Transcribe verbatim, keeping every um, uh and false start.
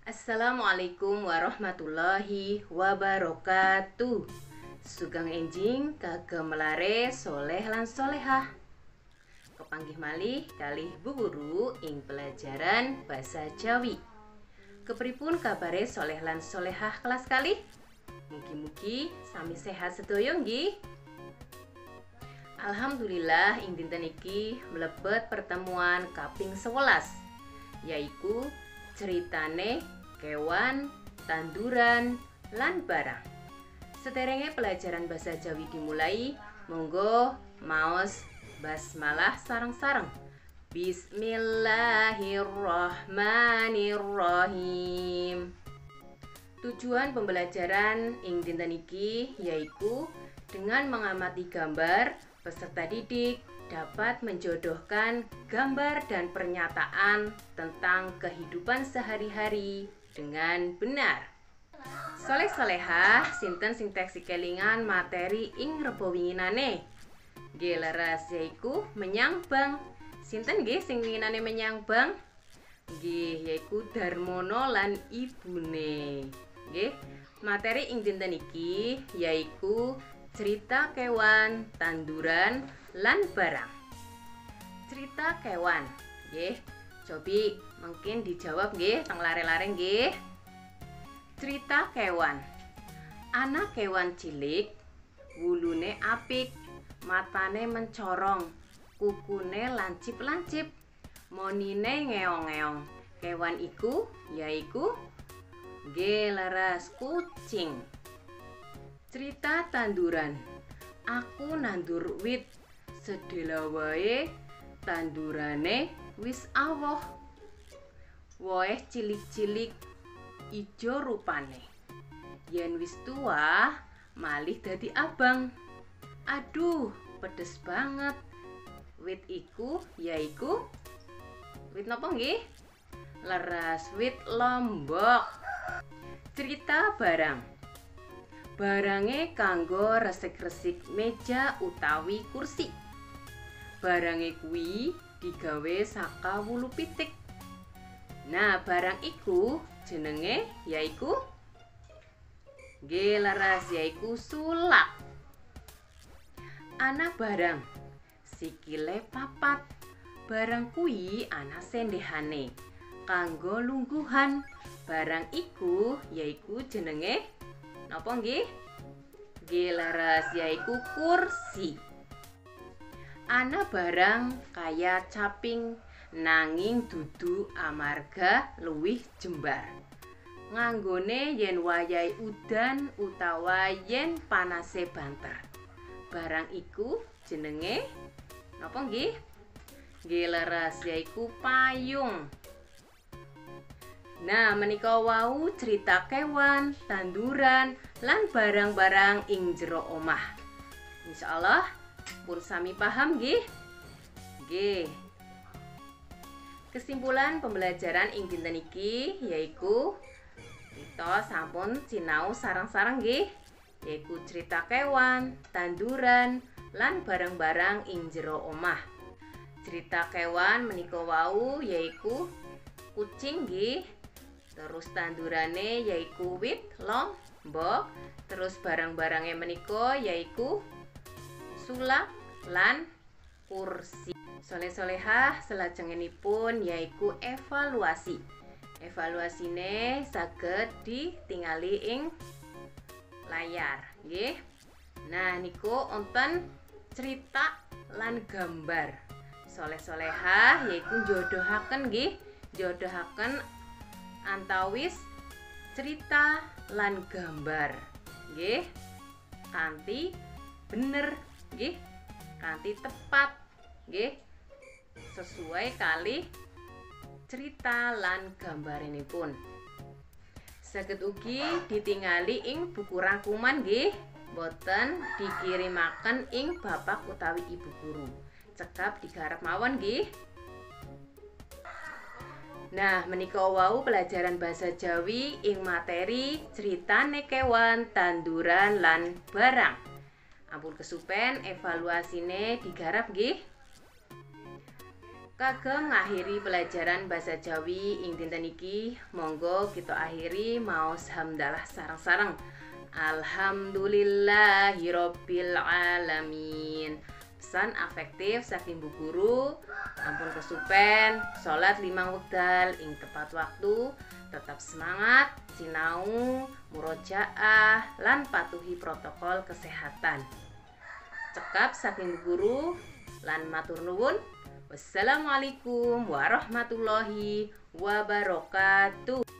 Assalamualaikum warahmatullahi wabarakatuh. Sugeng enjing kagem melare soleh lan solehah. Kepanggih malih kalih Bu Guru ing pelajaran basa Jawi. Kepripun kabare soleh lan solehah kelas kalih? Mugi-mugi sami sehat sedaya nggih. Alhamdulillah ing dinten iki mlebet pertemuan kaping sewelas, yaiku ceritane kewan, tanduran, lan barang. Sederenge pelajaran basa Jawi dimulai, monggo maos basmalah sareng-sareng. Bismillahirrahmanirrahim. Tujuan pembelajaran ing dinten iki yaiku dengan mengamati gambar, peserta didik dapat menjodohkan gambar dan pernyataan tentang kehidupan sehari-hari dengan benar. Soleh solehah sinten sing teksi kelingan materi ing rebo winginane? Nggih leres yaiku menyang bank. Sinten nggih sing winginane menyang bank? Nggih yaiku Darmono lan ibune. Nggih, materi ing dinten iki yaiku cerita kewan, tanduran, lan barang. Cerita kewan, nggih. Cobi mungkin dijawab nggih teng lare-lare nggih. Cerita kewan. Ana kewan cilik, wulune apik, matane mencorong, kukune lancip-lancip, monine ngeong-ngeong. Kewan iku yaiku nggih leres kucing. Cerita tanduran. Aku nandur wit, sedhela wae tandurane wis awoh. Woeh cilik-cilik ijo rupane. Yen wis tua malih dadi abang. Aduh, pedes banget. Wit iku yaiku wit napa nggih? Leres wit lombok. Cerita barang. Barange kanggo resik-resik meja utawi kursi. Barange kuwi digawe saka wulu pitik. Nah, barang iku jenenge yaiku nggih leres yaiku sulap. Ana barang sikile papat. Barang kuwi ana sendehane kanggo lungguhan. Barang iku yaiku jenenge napa nggih? Nggih leres yaiku kursi. Ana barang kaya caping nanging dudu amarga luwih jembar. Nganggone yen wayahe udan utawa yen panase banter. Barang iku jenenge napa nggih? Nggih leres yaiku payung. Nah, menika wau cerita kewan, tanduran, lan barang-barang ing jero omah. Insyaallah pun sami paham nggih? Nggih. Kesimpulan pembelajaran ing dinten iki yaiku kita sampun sinau sareng-sareng nggih, yaiku cerita kewan, tanduran, lan barang-barang ing jero omah. Cerita kewan menika wau yaiku kucing nggih. Terus tandurane yaiku wit lombok, terus barang-barangnya menika yaiku sulap lan kursi. Soleh-solehah selajengenipun yaiku evaluasi. Evaluasine saged ditingali ing layar, nggih. Nah, niku wonten cerita lan gambar. Soleh-solehah yaiku jodohaken nggih, jodohaken antawis cerita lan gambar nggih kanthi bener nggih kanthi tepat nggih sesuai kalih cerita lan gambarenipun. Saged ugi ditingali ing buku rangkuman nggih, boten dikirimaken ing bapak utawi ibu guru. Cekap digarap mawon nggih. Nah, menika wau pelajaran basa Jawi ing materi ceritane kewan, tanduran, lan barang. Ampun kesupen evaluasine digarap nggih. Kagem ngakhiri pelajaran bahasa Jawi ing dinten iki, monggo kita akhiri maos hamdalah sareng-sareng. Alhamdulillahirabbil alamin. Pesan afektif saking Bu Guru, ampun kesupen, salat limang wekdal ing tepat waktu, tetap semangat, sinau, murojaah, lan patuhi protokol kesehatan. Cekap saking Bu Guru, lan matur nuwun. Wassalamualaikum warahmatullahi wabarakatuh.